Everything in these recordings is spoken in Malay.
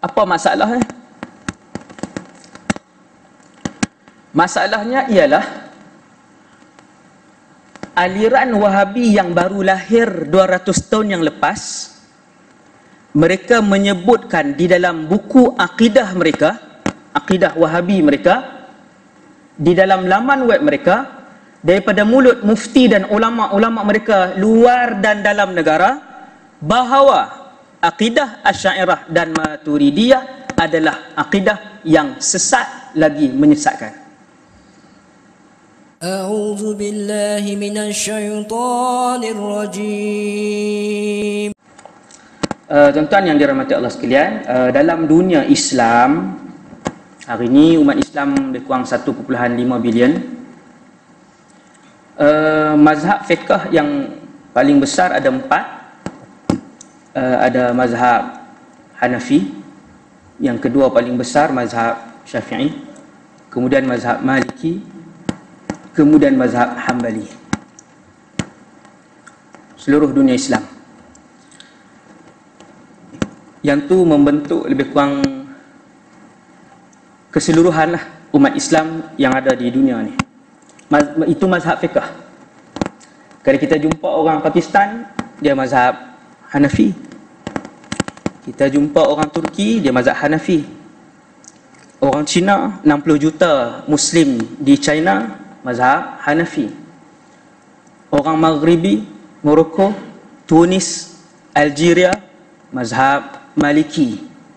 Apa masalahnya? Masalahnya ialah aliran Wahabi yang baru lahir 200 tahun yang lepas, mereka menyebutkan di dalam buku akidah mereka, akidah Wahabi mereka, di dalam laman web mereka, daripada mulut mufti dan ulama-ulama mereka luar dan dalam negara, bahawa akidah Asy'ariyah dan Maturidiyah adalah akidah yang sesat lagi menyesatkan. A'udzu billahi minasyaitonir rajim. Tuan-tuan yang dirahmati Allah sekalian, dalam dunia Islam hari ini, umat Islam lebih kurang 1.5 bilion. Mazhab fiqh yang paling besar ada 4. Ada mazhab Hanafi, yang kedua paling besar mazhab Syafi'i, kemudian mazhab Maliki, kemudian mazhab Hambali. Seluruh dunia Islam yang tu membentuk lebih kurang keseluruhan lah umat Islam yang ada di dunia ni. Itu mazhab fiqh. Kalau kita jumpa orang Pakistan, dia mazhab Hanafi. Kita jumpa orang Turki, dia mazhab Hanafi. Orang Cina, 60 juta Muslim di China, mazhab Hanafi. Orang Maghribi, Morocco, Tunis, Algeria, mazhab Maliki.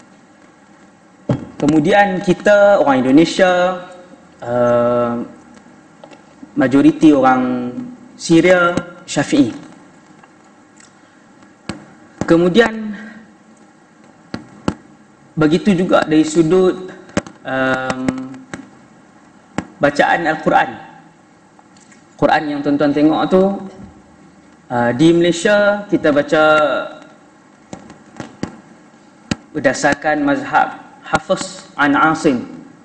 Kemudian kita orang Indonesia, majoriti orang Syria, Syafi'i. Kemudian begitu juga dari sudut bacaan Al-Quran. Quran yang tuan-tuan tengok tu, di Malaysia kita baca berdasarkan mazhab Hafiz an Asim,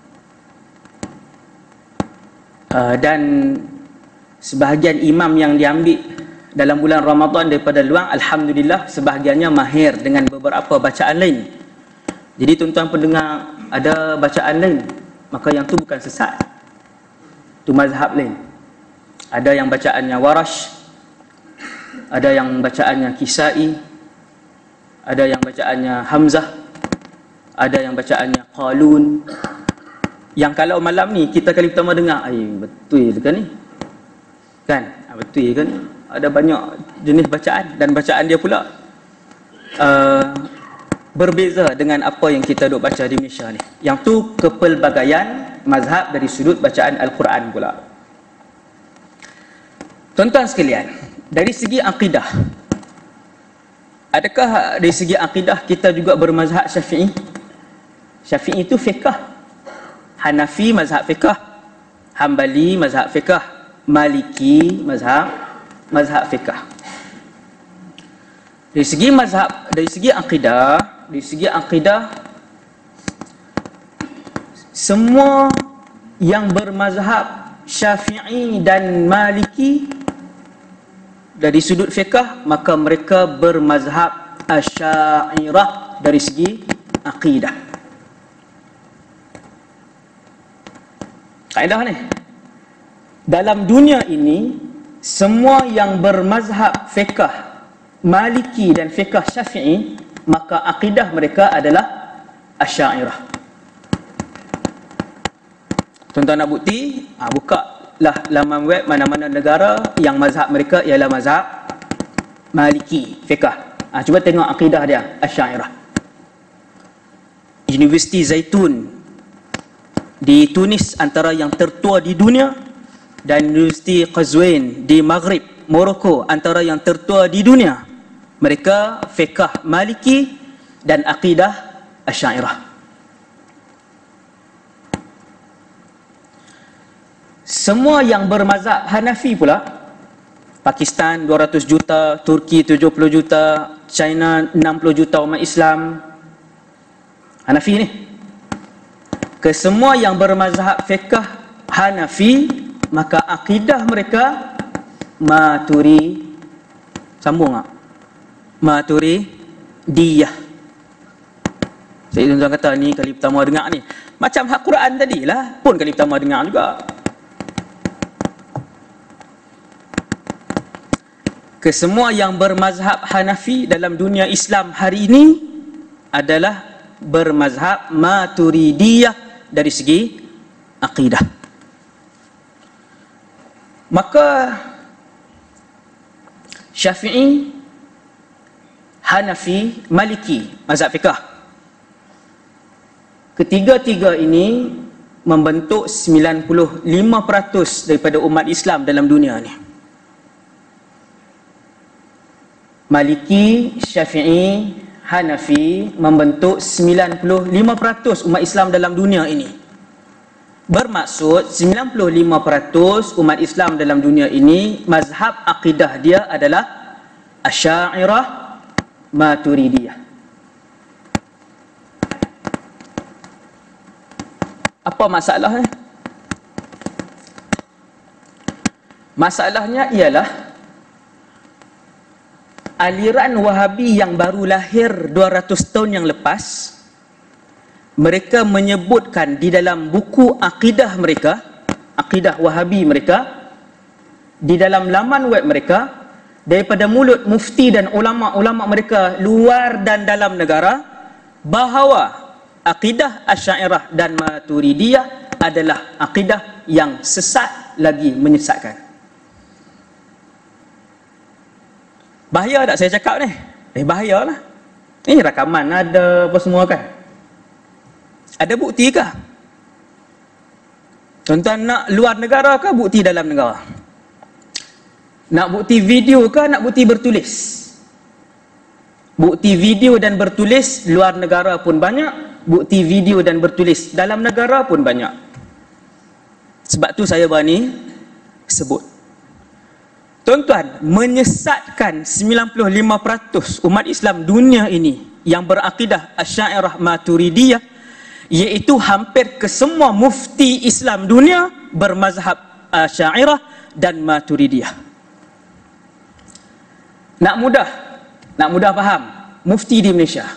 dan sebahagian imam yang diambil dalam bulan Ramadan daripada luar, alhamdulillah sebahagiannya mahir dengan beberapa bacaan lain. Jadi tuan-tuan pendengar ada bacaan lain, maka yang tu bukan sesat, tu mazhab lain. Ada yang bacaannya Warash, ada yang bacaannya Kisai, ada yang bacaannya Hamzah, ada yang bacaannya Qalun. Yang kalau malam ni kita kali pertama dengar, betul ke ni? Kan? Betul ke ni? Ada banyak jenis bacaan, dan bacaan dia pula berbeza dengan apa yang kita duk baca di Malaysia ni. Yang tu kepelbagaian mazhab dari sudut bacaan Al-Quran pula. Tuan-tuan sekalian, dari segi akidah, adakah dari segi akidah kita juga bermazhab Syafi'i? Syafi'i itu fiqh. Hanafi mazhab fiqh, Hambali mazhab fiqh, Maliki mazhab fiqh. Dari segi mazhab, dari segi akidah, semua yang bermazhab Syafi'i dan Maliki dari sudut fiqh, maka mereka bermazhab Asy'ariyah dari segi akidah. Kaedah ni, dalam dunia ini, semua yang bermazhab fiqh Maliki dan fiqh Syafi'i, maka akidah mereka adalah Asy'ariyah. Tuan-tuan nak bukti, bukalah laman web mana-mana negara yang mazhab mereka ialah mazhab Maliki fiqh. Cuba tengok akidah dia Asy'ariyah. Universiti Zaitun di Tunis, antara yang tertua di dunia, dan Universiti Qazwin di Maghrib, Morocco, antara yang tertua di dunia. Mereka fiqh Maliki dan akidah Asy'ariyah. Semua yang bermazhab Hanafi pula, Pakistan 200 juta, Turki 70 juta, China 60 juta umat Islam, Hanafi ni. Kesemua yang bermazhab fiqh Hanafi, maka akidah mereka Maturidiyah. Jadi tuan-tuan kata ni kali pertama dengar ni. Macam hak Quran tadilah, pun kali pertama dengar juga. Kesemua yang bermazhab Hanafi dalam dunia Islam hari ini adalah bermazhab Maturidiyah dari segi akidah. Maka Syafi'i, Hanafi, Maliki, mazhab fiqh, ketiga-tiga ini membentuk 95% daripada umat Islam dalam dunia ni. Maliki, Syafi'i, Hanafi membentuk 95% umat Islam dalam dunia ini. Bermaksud 95% umat Islam dalam dunia ini mazhab akidah dia adalah Asy'ariyah, Maturidiyah. Apa masalahnya? Masalahnya ialah aliran Wahabi yang baru lahir 200 tahun yang lepas, mereka menyebutkan di dalam buku akidah mereka, akidah Wahabi mereka, di dalam laman web mereka, daripada mulut mufti dan ulama-ulama mereka luar dan dalam negara, bahawa akidah Asy'ariyah dan Maturidiyah adalah akidah yang sesat lagi menyesatkan. Bahaya tak saya cakap ni? Bahayalah. Ini rakaman ada apa semua kan? Ada bukti kah? Tuan-tuan nak luar negara ke bukti dalam negara? Nak bukti video ke nak bukti bertulis? Bukti video dan bertulis luar negara pun banyak, bukti video dan bertulis dalam negara pun banyak. Sebab tu saya berani sebut. Tuan-tuan, menyesatkan 95% umat Islam dunia ini yang berakidah Asy'ariyah Maturidiyah, iaitu hampir kesemua mufti Islam dunia bermazhab Asy'ariyah dan Maturidiyah. Nak mudah faham, mufti di Malaysia.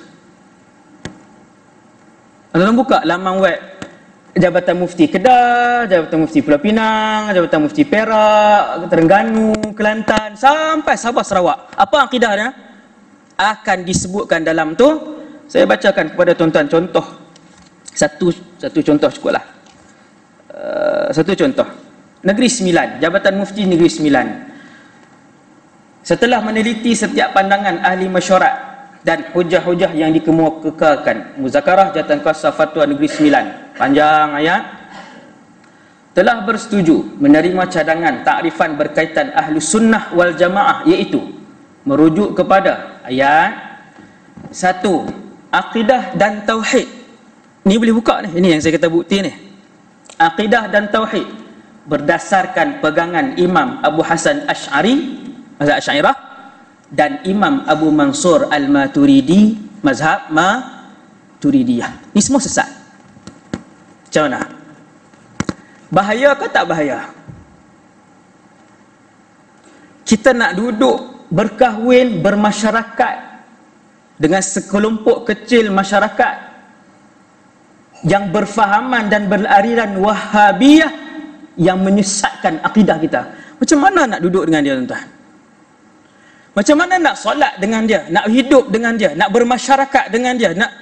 Tuan-tuan buka laman web Jabatan Mufti Kedah, Jabatan Mufti Pulau Pinang, Jabatan Mufti Perak, Terengganu, Kelantan, sampai Sabah Sarawak. Apa akidahnya? Akan disebutkan dalam tu. Saya bacakan kepada tuan-tuan contoh. Satu contoh cukuplah. Satu contoh. Negeri Sembilan, Jabatan Mufti Negeri Sembilan. Setelah meneliti setiap pandangan ahli mesyuarat dan hujah-hujah yang dikemukakan, Muzakarah Jawatan Kuasa Fatwa Negeri Sembilan, panjang ayat, telah bersetuju menerima cadangan takrifan berkaitan ahlu sunnah wal jamaah, iaitu merujuk kepada ayat 1, akidah dan tauhid. Ni boleh buka ni, ini yang saya kata bukti ni. Akidah dan tauhid berdasarkan pegangan Imam Abu Hasan Asy'ari, mazhab Asy'ariyah, dan Imam Abu Mansur Al-Maturidi, mazhab Maturidiyah. Ni semua sesat. Macam mana? Bahaya ke tak bahaya? Kita nak duduk berkahwin, bermasyarakat dengan sekelompok kecil masyarakat yang berfahaman dan beraliran Wahabiyah yang menyesatkan akidah kita. Macam mana nak duduk dengan dia, tuan-tuan? Macam mana nak solat dengan dia, nak hidup dengan dia, nak bermasyarakat dengan dia, nak...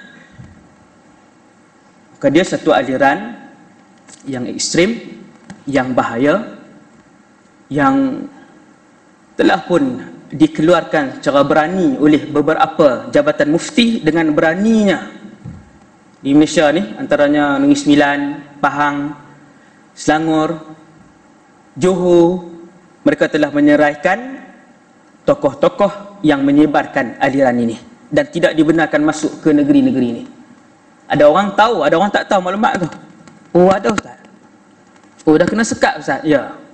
Maka dia satu aliran yang ekstrim, yang bahaya, yang telah pun dikeluarkan secara berani oleh beberapa jabatan mufti dengan beraninya di Malaysia ni, antaranya Negeri Sembilan, Pahang, Selangor, Johor. Mereka telah menyerahkan tokoh-tokoh yang menyebarkan aliran ini dan tidak dibenarkan masuk ke negeri-negeri ini. Ada orang tahu, ada orang tak tahu maklumat tu. Oh, ada ustaz. Oh, dah kena sekat ustaz. Ya.